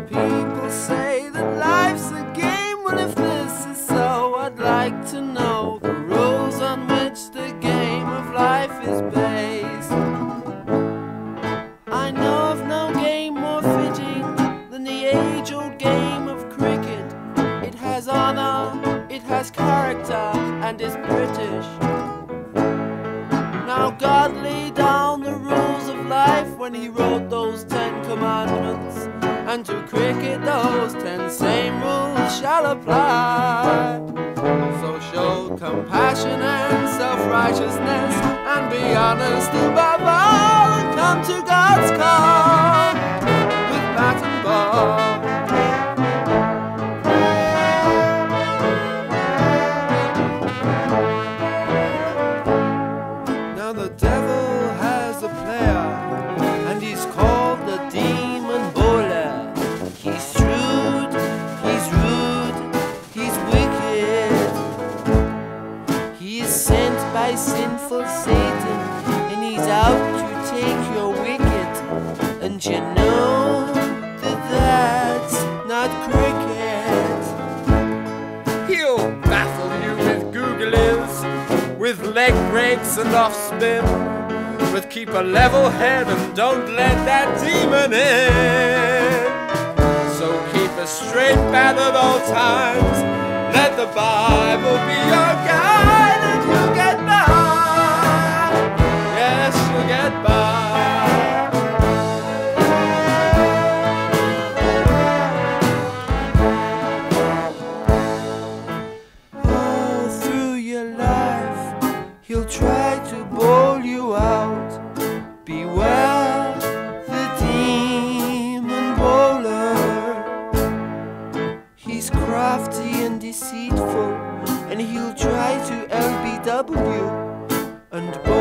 People say that life's a game. Well, if this is so, I'd like to know the rules on which the game of life is based. I know of no game more fitting than the age-old game of cricket. It has honour, it has character, and is British. Now God laid down the rules of life when he wrote those 10 commandments, and to cricket those 10 same rules shall apply. So show compassion and self-righteousness, and be honest above all, and come to God's call with bat and ball. Now the devil has a player, and he's called the demon bowler. He's shrewd, he's rude, he's wicked. He is sent by sinful Satan, and he's out to take your wicket. And you know that that's not cricket. He'll baffle you with googlies, with leg breaks and off spin, but keep a level head and don't let that demon in. So keep a straight bat at all times, let the Bible be your guide, and you'll get by. Yes, you'll get by. All through your life, he'll try to bowl you out. Beware the demon bowler. He's crafty and deceitful, and he'll try to LBW and